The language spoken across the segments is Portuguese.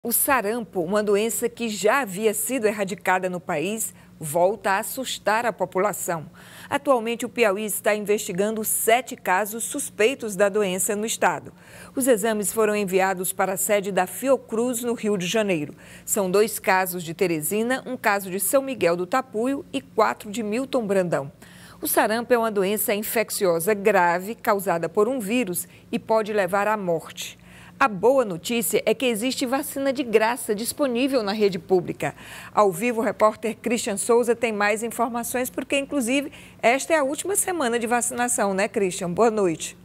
O sarampo, uma doença que já havia sido erradicada no país, volta a assustar a população. Atualmente, o Piauí está investigando 7 casos suspeitos da doença no estado. Os exames foram enviados para a sede da Fiocruz, no Rio de Janeiro. São 2 casos de Teresina, um caso de São Miguel do Tapuio e 4 de Milton Brandão. O sarampo é uma doença infecciosa grave causada por um vírus e pode levar à morte. A boa notícia é que existe vacina de graça disponível na rede pública. Ao vivo, o repórter Christian Souza tem mais informações, porque, inclusive, esta é a última semana de vacinação, né, Christian? Boa noite.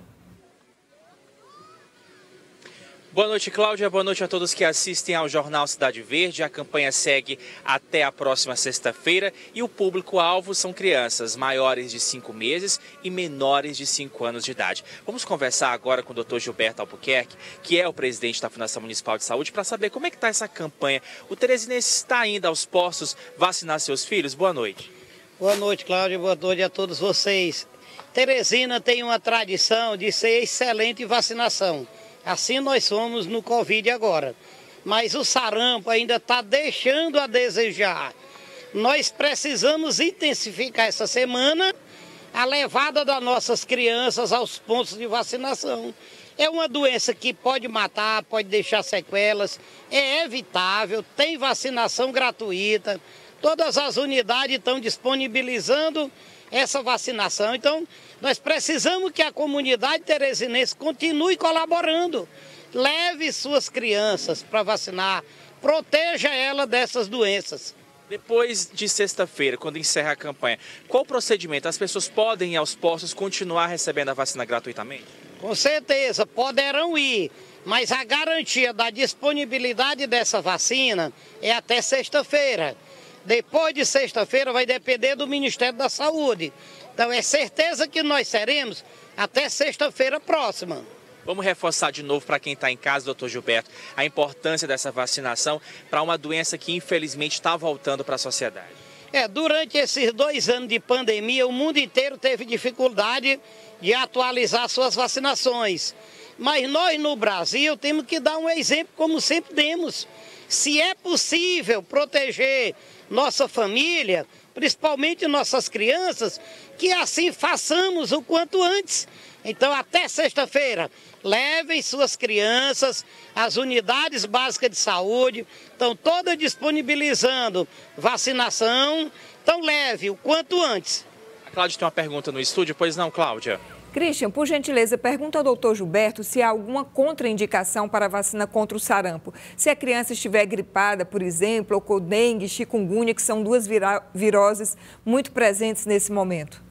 Boa noite, Cláudia. Boa noite a todos que assistem ao Jornal Cidade Verde. A campanha segue até a próxima sexta-feira e o público-alvo são crianças maiores de 5 meses e menores de 5 anos de idade. Vamos conversar agora com o Dr. Gilberto Albuquerque, que é o presidente da Fundação Municipal de Saúde, para saber como é que está essa campanha. O teresinense está indo aos postos vacinar seus filhos? Boa noite. Boa noite, Cláudia. Boa noite a todos vocês. Teresina tem uma tradição de ser excelente em vacinação. Assim nós somos no Covid agora. Mas o sarampo ainda está deixando a desejar. Nós precisamos intensificar essa semana a levada das nossas crianças aos pontos de vacinação. É uma doença que pode matar, pode deixar sequelas, é evitável, tem vacinação gratuita. Todas as unidades estão disponibilizando essa vacinação. Então, nós precisamos que a comunidade teresinense continue colaborando. Leve suas crianças para vacinar, proteja ela dessas doenças. Depois de sexta-feira, quando encerra a campanha, qual o procedimento? As pessoas podem ir aos postos continuar recebendo a vacina gratuitamente? Com certeza, poderão ir, mas a garantia da disponibilidade dessa vacina é até sexta-feira. Depois de sexta-feira vai depender do Ministério da Saúde. Então é certeza que nós seremos até sexta-feira próxima. Vamos reforçar de novo para quem está em casa, doutor Gilberto, a importância dessa vacinação para uma doença que infelizmente está voltando para a sociedade. Durante esses 2 anos de pandemia, o mundo inteiro teve dificuldade de atualizar suas vacinações. Mas nós no Brasil temos que dar um exemplo como sempre demos. Se é possível proteger nossa família, principalmente nossas crianças, que assim façamos o quanto antes. Então, até sexta-feira, levem suas crianças às unidades básicas de saúde, estão todas disponibilizando vacinação, então leve o quanto antes. A Cláudia tem uma pergunta no estúdio, pois não, Cláudia? Christian, por gentileza, pergunta ao doutor Gilberto se há alguma contraindicação para a vacina contra o sarampo. Se a criança estiver gripada, por exemplo, ou com dengue, chikungunya, que são 2 viroses muito presentes nesse momento.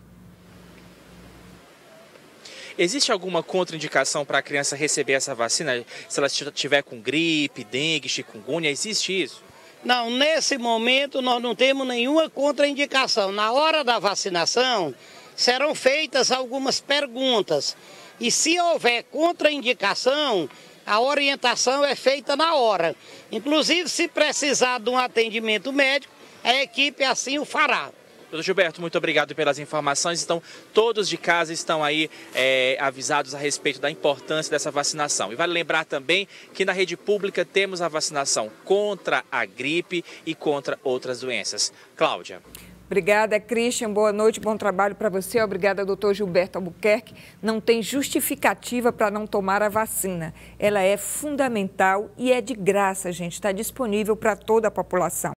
Existe alguma contraindicação para a criança receber essa vacina? Se ela estiver com gripe, dengue, chikungunya, existe isso? Não, nesse momento nós não temos nenhuma contraindicação. Na hora da vacinação, serão feitas algumas perguntas. E se houver contraindicação, a orientação é feita na hora. Inclusive, se precisar de um atendimento médico, a equipe assim o fará. Doutor Gilberto, muito obrigado pelas informações. Então, todos de casa estão aí avisados a respeito da importância dessa vacinação. E vale lembrar também que na rede pública temos a vacinação contra a gripe e contra outras doenças. Cláudia. Obrigada, Christian. Boa noite, bom trabalho para você. Obrigada, doutor Gilberto Albuquerque. Não tem justificativa para não tomar a vacina. Ela é fundamental e é de graça, gente. Está disponível para toda a população.